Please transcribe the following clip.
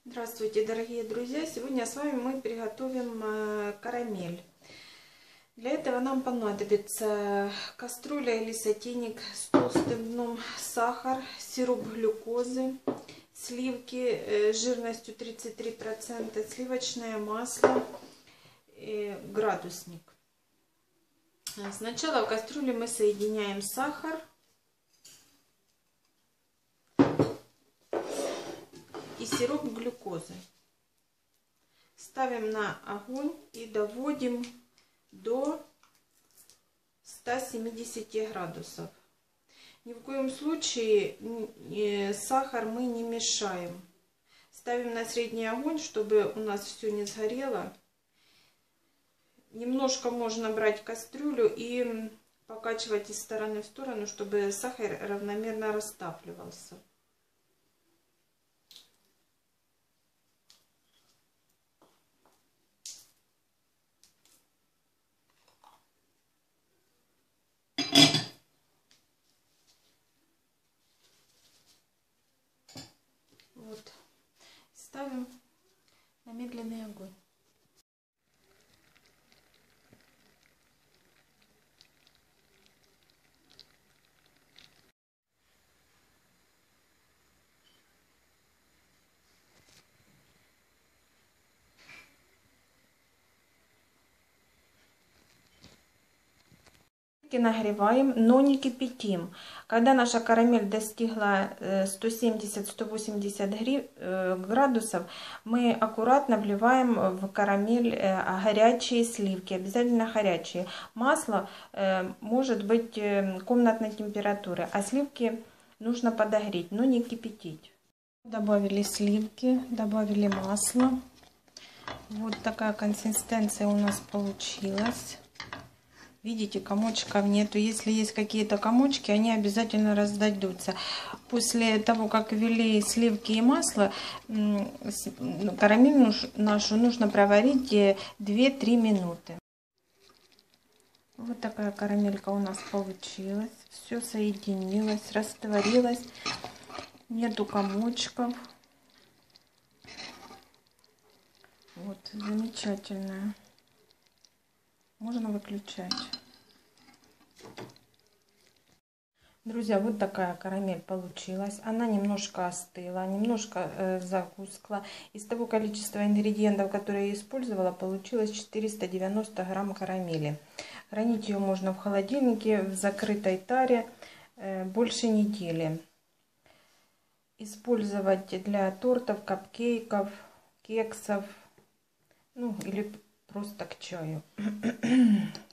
Здравствуйте, дорогие друзья! Сегодня с вами мы приготовим карамель. Для этого нам понадобится кастрюля или сотейник с толстым дном, сахар, сироп глюкозы, сливки жирностью 33%, сливочное масло, градусник. Сначала в кастрюле мы соединяем сахар и сироп глюкозы. Ставим на огонь и доводим до 170 градусов. Ни в коем случае сахар мы не мешаем. Ставим на средний огонь, чтобы у нас все не сгорело. Немножко можно брать кастрюлю и покачивать из стороны в сторону, чтобы сахар равномерно растапливался. Вот. Ставим на медленный огонь. Нагреваем, но не кипятим. Когда наша карамель достигла 170-180 градусов, мы аккуратно вливаем в карамель горячие сливки, обязательно горячие. Масло может быть комнатной температуры, а сливки нужно подогреть, но не кипятить. Добавили сливки, добавили масло. Вот такая консистенция у нас получилась. Видите, комочков нету. Если есть какие-то комочки, они обязательно раздадутся. После того, как ввели сливки и масло, карамель нашу нужно проварить 2-3 минуты. Вот такая карамелька у нас получилась. Все соединилось, растворилось. Нету комочков. Вот, замечательная. Можно выключать. Друзья, вот такая карамель получилась. Она немножко остыла, немножко загускла. Из того количества ингредиентов, которые я использовала, получилось 490 грамм карамели. Хранить ее можно в холодильнике в закрытой таре больше недели. Использовать для тортов, капкейков, кексов, ну или просто к чаю.